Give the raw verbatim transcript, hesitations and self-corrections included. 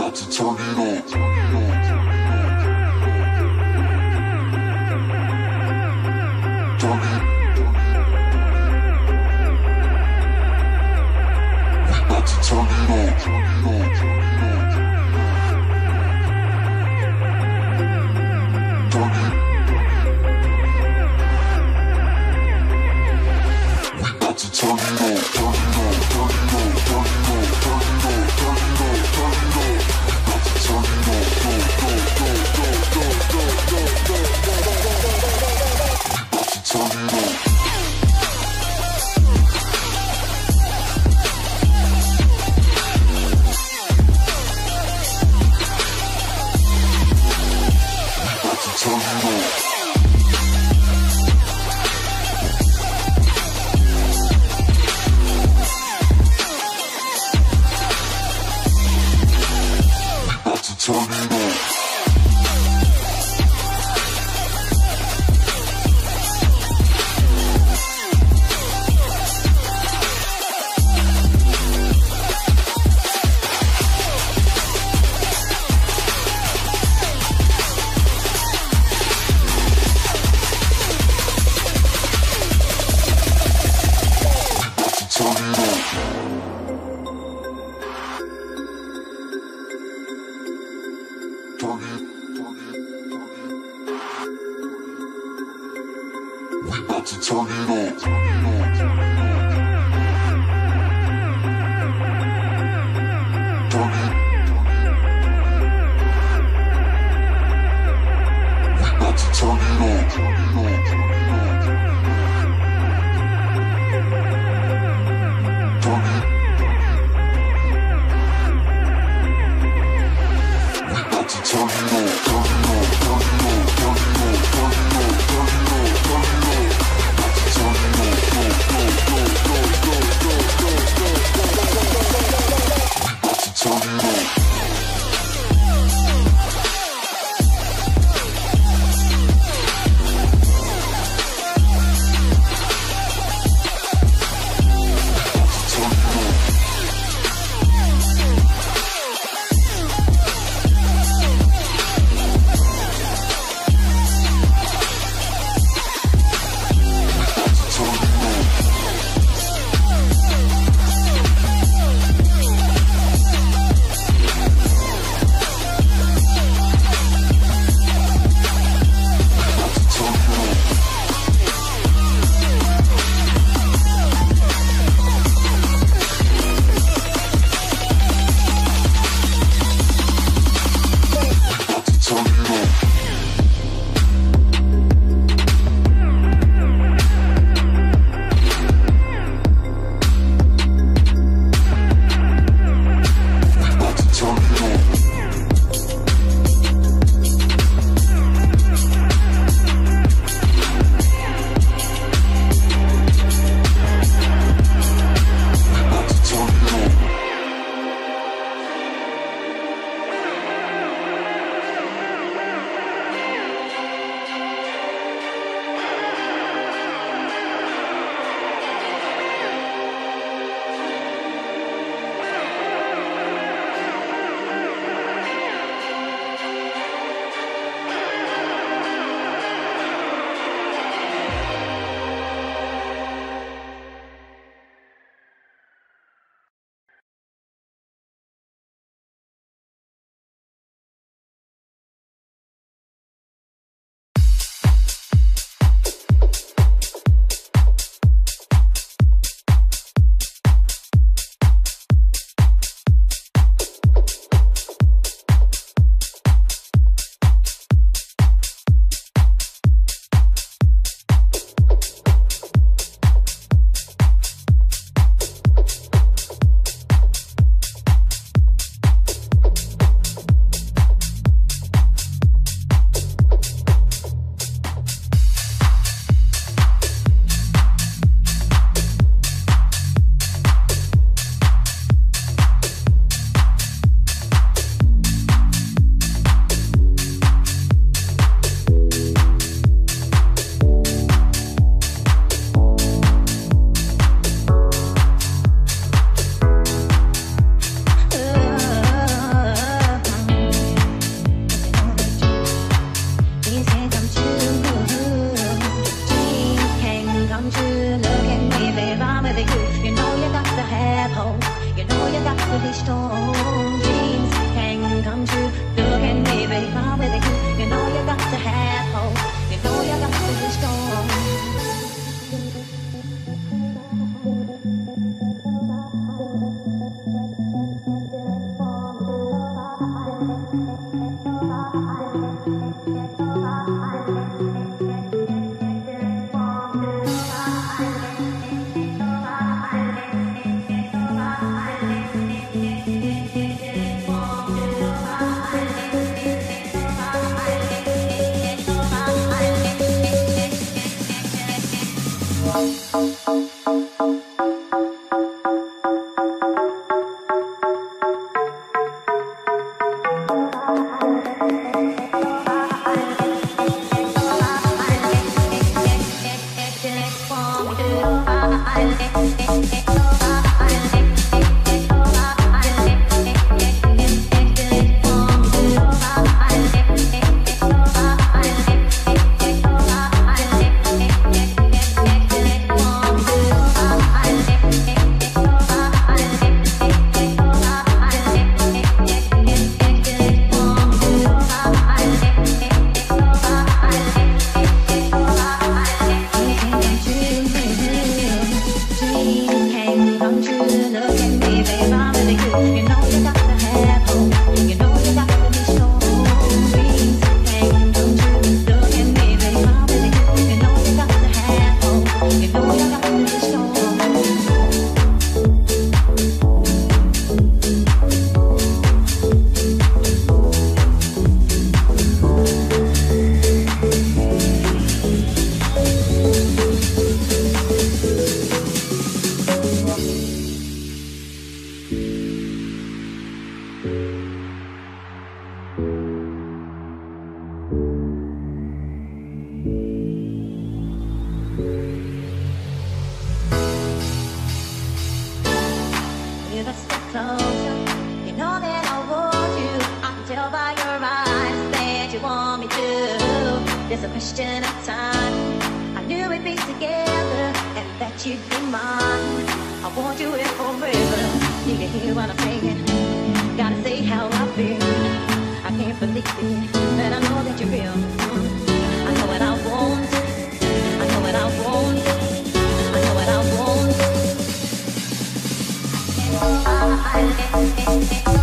about to turn it on. Turn it. We about to turn it on. Turn it. We about to turn it on. Turn it on. Turn it on. Turn it on. Turn it on. Turn it on. Turn it on. We about to turn it on. Go, go, go, go, go, go, go, go, go, go, go, go. We about to turn it on. Turn it on. We about to turn it on. If I step closer, you know that I want you. I can tell by your eyes that you want me to. There's a question of time. I knew we'd be together and that you'd be mine. I want you here forever. Need to hear what I'm saying. Gotta say how I feel. I can't believe it, but I know that you're real. I know what I want. I know what I want. I know what I want. I